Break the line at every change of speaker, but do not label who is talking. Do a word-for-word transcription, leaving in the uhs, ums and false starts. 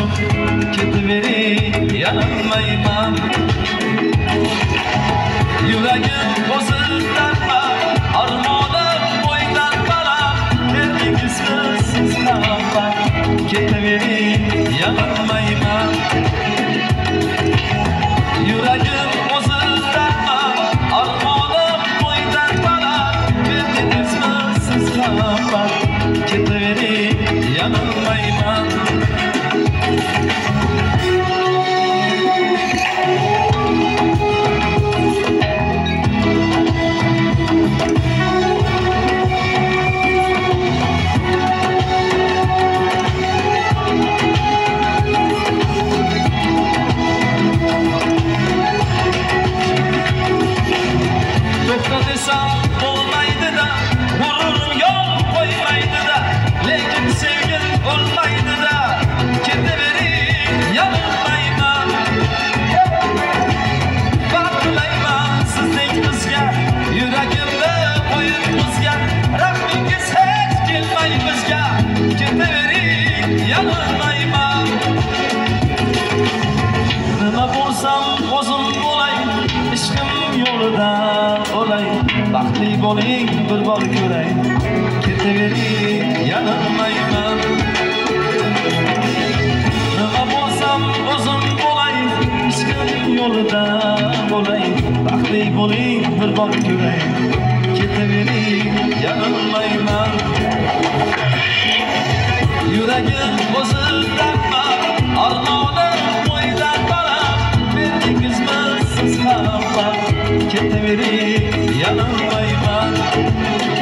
bosib ketavering, yanilmayman. Yuragim o'zizdanma, armonim bo'ydan baland, berdingizmi siz hamma, ketavering, yanilmayman. Yuragim o'zizdanma, armonim bo'ydan baland, berdingizmi siz hamma, ketavering, yanilmayman. To'xta desam bo'lmaydi-da, g'ururim yo'l qo'ymaydi-da, lekin sevgim o'lmaydi-da, ketavering, yanilmayman. Baxt tilayman sizning bizga, yuragimda qo'yib bizga, rahmingiz hech kelmay bizga, ketavering, yanilmayman. Nima bo'lsam o'zim bo'lay, ishqim yo'lida olay, baxtli bo'ling bir bor ko'ray, ketavering, yanilmayman. Nima bo'lsam o'zim bo'lay, ishqim yo'lida olay, baxtli bo'ling bir bor ko'ray, ketavering, yanilmayman. Yuragim o'zizdanma, armonim bo'ydan baland, berdingizmi siz hamma, ketavering, yanilmayman.